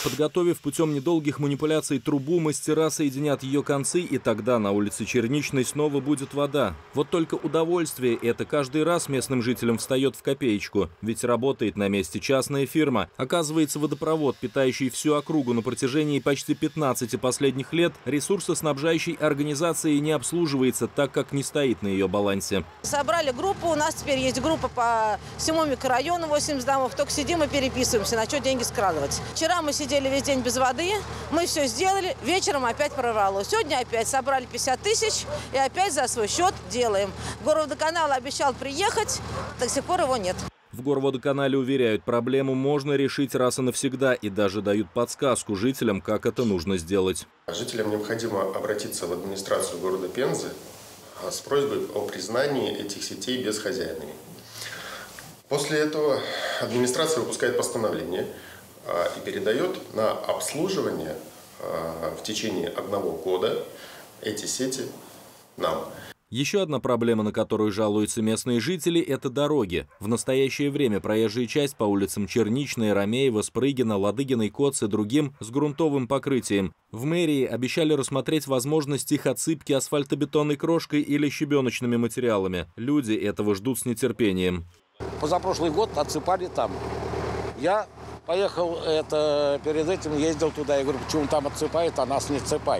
Подготовив путем недолгих манипуляций трубу, мастера соединят ее концы, и тогда на улице Черничной снова будет вода. Вот только удовольствие это каждый раз местным жителям встает в копеечку, ведь работает на месте частная фирма. Оказывается, водопровод, питающий всю округу на протяжении почти 15 последних лет, ресурсоснабжающей организацией не обслуживается, так как не стоит на ее балансе. Собрали группу, у нас теперь есть группа по всему микрорайону, 80 домов, только сидим и переписываемся, на что деньги складывать. Вчера мы сидели весь день без воды, мы все сделали, вечером опять прорвало. Сегодня опять собрали 50 тысяч и опять за свой счет делаем. Горводоканал обещал приехать, до сих пор его нет. В Горводоканале уверяют, проблему можно решить раз и навсегда и даже дают подсказку жителям, как это нужно сделать. Жителям необходимо обратиться в администрацию города Пензы с просьбой о признании этих сетей безхозяйными. После этого администрация выпускает постановление и передает на обслуживание в течение 1 года эти сети нам. Еще одна проблема, на которую жалуются местные жители – это дороги. В настоящее время проезжая часть по улицам Черничной, Ромеева, Спрыгина, Ладыгиной, Коц и другим с грунтовым покрытием. В мэрии обещали рассмотреть возможность их отсыпки асфальтобетонной крошкой или щебеночными материалами. Люди этого ждут с нетерпением. Позапрошлый год отсыпали там. Я поехал, перед этим ездил туда, я говорю, почему там отсыпают, а нас не отсыпают.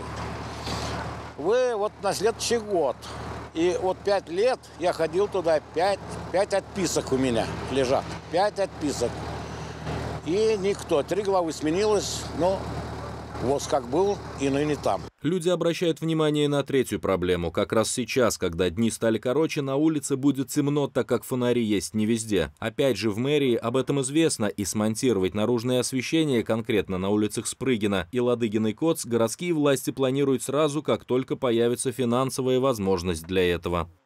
Вы вот на следующий год. И вот 5 лет я ходил туда, 5 отписок у меня лежат. 5 отписок. И никто. 3 главы сменилось, но ВОЗ как был, и ныне там. Люди обращают внимание на третью проблему. Как раз сейчас, когда дни стали короче, на улице будет темно, так как фонари есть не везде. Опять же, в мэрии об этом известно, и смонтировать наружное освещение конкретно на улицах Спрыгина и Ладыгиной Коц городские власти планируют сразу, как только появится финансовая возможность для этого.